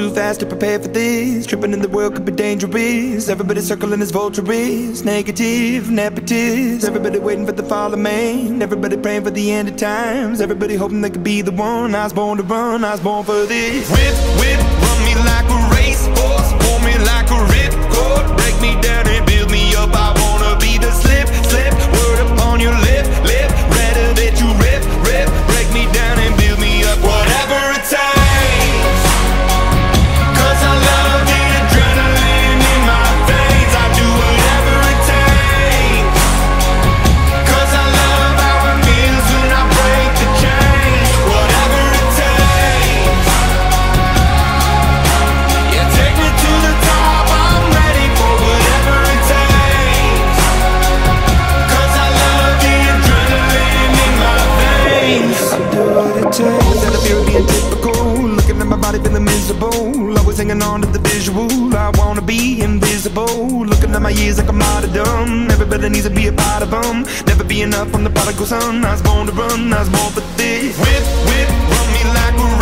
too fast to prepare for this. Tripping in the world could be dangerous. Everybody circling as vultures, negative, nepotist. Everybody waiting for the fall of man. Everybody praying for the end of times. Everybody hoping they could be the one. I was born to run, I was born for this. Whip, whip, run me like a racehorse, pull me like a ripcord, break me down and build me up. I wanna be the slip, slip, word upon your lip, lip. Rather that you rip, rip, break me down and build me up. Whatever it takes, 'cause I love the adrenaline in my veins. I do whatever it takes, 'cause I love how it feels when I break the chains. Whatever it takes, yeah, take me to the top. I'm ready for whatever it takes, 'cause I love the adrenaline in my veins. I do what it takes. Instead of fear being typical, looking at my body feeling miserable, always hanging on to the visual. I wanna be invisible, looking at my years like a martyrdom. Everybody needs to be a part of them. Never be enough, I'm the prodigal son. I was born to run, I was born for this. Whip, whip, run me like a